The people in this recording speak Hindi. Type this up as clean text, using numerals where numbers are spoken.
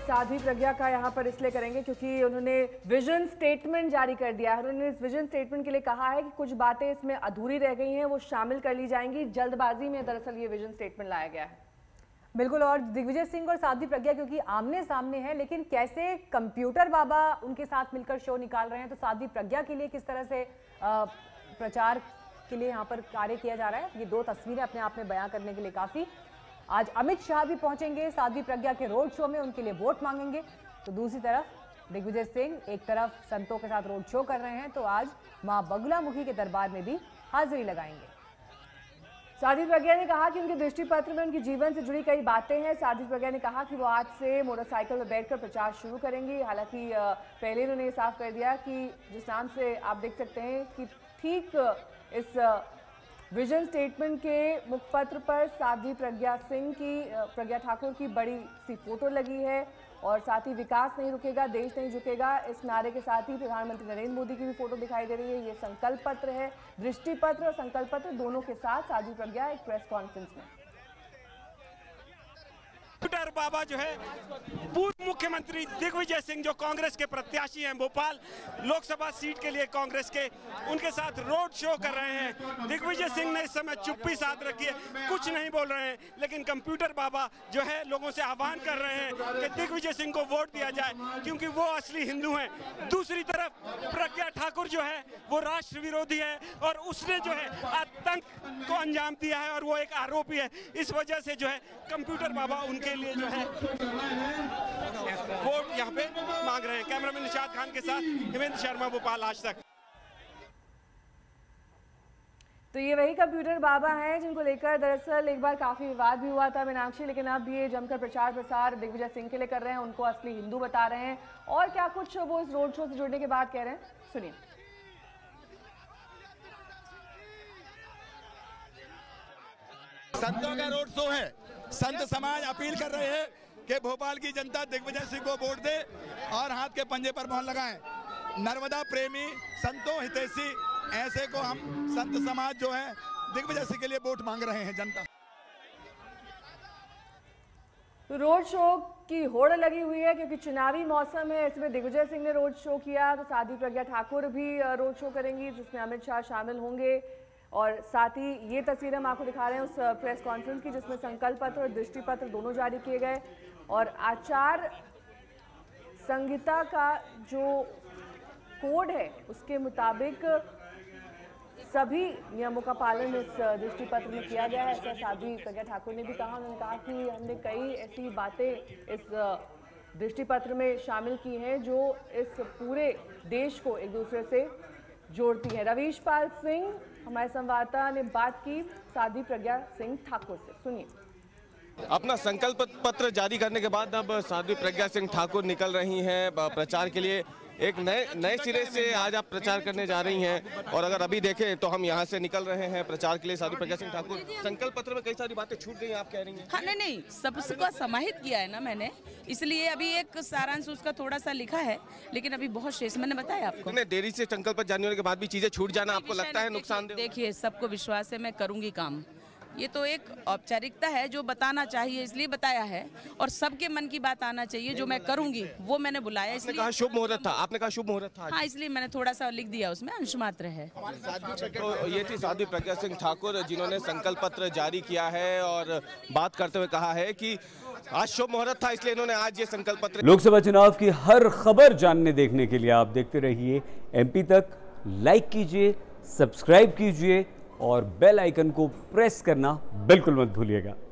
साध्वी प्रज्ञा का यहाँ पर इसलिए करेंगे क्योंकि उन्होंने विजन स्टेटमेंट जारी कर दिया है। उन्होंने इस विजन स्टेटमेंट के लिए कहा है कि कुछ बातें इसमें अधूरी रह गई हैं, वो शामिल कर ली जाएंगी। जल्दबाजी में दरअसल ये विजन स्टेटमेंट लाया गया है। बिल्कुल। और दिग्विजय सिंह और साध्वी प्रज्ञा क्योंकि आमने सामने हैं, लेकिन कैसे कंप्यूटर बाबा उनके साथ मिलकर शो निकाल रहे हैं, तो साध्वी प्रज्ञा के लिए किस तरह से प्रचार के लिए यहाँ पर कार्य किया जा रहा है, ये दो तस्वीरें अपने आप में बयां करने के लिए काफी। आज अमित शाह भी पहुंचेंगे साध्वी प्रज्ञा के रोड शो में, उनके लिए वोट मांगेंगे। तो दूसरी तरफ दिग्विजय सिंह एक तरफ संतों के साथ रोड शो कर रहे हैं, तो आज मां बगुलामुखी के दरबार में भी हाजिरी लगाएंगे। साध्वी प्रज्ञा ने कहा कि उनके दृष्टि पत्र में उनके जीवन से जुड़ी कई बातें हैं। साध्वी प्रज्ञा ने कहा कि वो आज से मोटरसाइकिल में बैठकर प्रचार शुरू करेंगी। हालांकि पहले उन्होंने ये साफ कर दिया कि जिस नाम से आप देख सकते हैं कि ठीक इस विजन स्टेटमेंट के मुखपत्र पर साध्वी प्रज्ञा ठाकुर की बड़ी सी फोटो लगी है और साथ ही विकास नहीं रुकेगा, देश नहीं झुकेगा, इस नारे के साथ ही प्रधानमंत्री नरेंद्र मोदी की भी फोटो दिखाई दे रही है। ये संकल्प पत्र है, दृष्टि पत्र और संकल्प पत्र दोनों के साथ साध्वी प्रज्ञा एक प्रेस कॉन्फ्रेंस में। कंप्यूटर बाबा जो है पूर्व मुख्यमंत्री दिग्विजय सिंह जो कांग्रेस के प्रत्याशी हैं भोपाल लोकसभा सीट के लिए कांग्रेस के, उनके साथ रोड शो कर रहे हैं। दिग्विजय सिंह ने इस समय चुप्पी साध रखी है, कुछ नहीं बोल रहे हैं, लेकिन कंप्यूटर बाबा जो है लोगों से आह्वान कर रहे हैं कि दिग्विजय सिंह को वोट दिया जाए क्योंकि वो असली हिंदू हैं। दूसरी तरफ प्रज्ञा ठाकुर जो है वो राष्ट्र विरोधी है और उसने जो है आतंक को अंजाम दिया है और वो एक आरोपी है। इस वजह से जो है कंप्यूटर बाबा उनके लिए जो है वोट यहाँ पे मांग रहे हैं। कैमरामैन निशाद खान के साथ हेमंत शर्मा, भोपाल आज तक। तो ये वही कंप्यूटर बाबा हैं जिनको लेकर दरअसल एक बार काफी विवाद भी हुआ था मीनाक्षी, लेकिन अब ये जमकर प्रचार प्रसार दिग्विजय सिंह के लिए कर रहे हैं, उनको असली हिंदू बता रहे हैं। और क्या कुछ वो इस रोड शो से जुड़ने के बाद कह रहे हैं, सुनिए। संतों का रोड शो है। संत समाज अपील कर रहे हैं कि भोपाल की जनता दिग्विजय सिंह को वोट दे और हाथ के पंजे पर मोहर लगाएं। नर्मदा प्रेमी, संतों हितैषी, ऐसे को हम संत समाज जो है दिग्विजय सिंह के लिए वोट मांग रहे हैं। जनता रोड शो की होड़ लगी हुई है क्योंकि चुनावी मौसम है। इसमें दिग्विजय सिंह ने रोड शो किया तो साध्वी प्रज्ञा ठाकुर भी रोड शो करेंगी जिसमें अमित शाह शामिल होंगे। और साथ ही ये तस्वीर हम आपको दिखा रहे हैं उस प्रेस कॉन्फ्रेंस की जिसमें संकल्प पत्र और दृष्टि पत्र दोनों जारी किए गए और आचार संहिता का जो कोड है उसके मुताबिक सभी नियमों का पालन इस दृष्टि पत्र में किया गया है। ऐसा साध्वी प्रज्ञा ठाकुर ने भी कहा। उन्होंने कहा कि हमने कई ऐसी बातें इस दृष्टि पत्र में शामिल की हैं जो इस पूरे देश को एक दूसरे से जोड़ती है। रवीश पाल सिंह हमारे संवाददाता ने बात की साध्वी प्रज्ञा सिंह ठाकुर से, सुनिए। अपना संकल्प पत्र जारी करने के बाद अब साध्वी प्रज्ञा सिंह ठाकुर निकल रही हैं प्रचार के लिए। एक नए सिरे से आज आप प्रचार करने जा रही हैं और अगर अभी देखें तो हम यहाँ से निकल रहे हैं प्रचार के लिए। साध्वी प्रज्ञा सिंह ठाकुर, संकल्प पत्र में कई सारी बातें छूट गई आप कह रही हैं। हाँ, नहीं सबको समाहित किया है ना मैंने, इसलिए अभी एक सारांश उसका थोड़ा सा लिखा है, लेकिन अभी बहुत शेष मैंने बताया आपको। देरी से संकल्प पत्र जारी होने के बाद भी चीजें छूट जाना आपको लगता है नुकसानदेह? देखिए, सबको विश्वास है मैं करूंगी काम। ये तो एक औपचारिकता है जो बताना चाहिए इसलिए बताया है और सबके मन की बात आना चाहिए जो मैं करूंगी वो मैंने बुलाया। इसलिए कहा शुभ मुहूर्त था, आपने कहा शुभ मुहूर्त था। हाँ, इसलिए मैंने थोड़ा सा लिख दिया, उसमें अंश मात्र है। तो ये थी साध्वी प्रज्ञा सिंह ठाकुर जिन्होंने संकल्प पत्र जारी किया है और बात करते हुए कहा है कि आज शुभ मुहूर्त था इसलिए इन्होंने आज ये संकल्प पत्र। लोकसभा चुनाव की हर खबर जानने देखने के लिए आप देखते रहिए MP तक। लाइक कीजिए, सब्सक्राइब कीजिए और बेल आइकन को प्रेस करना बिल्कुल मत भूलिएगा।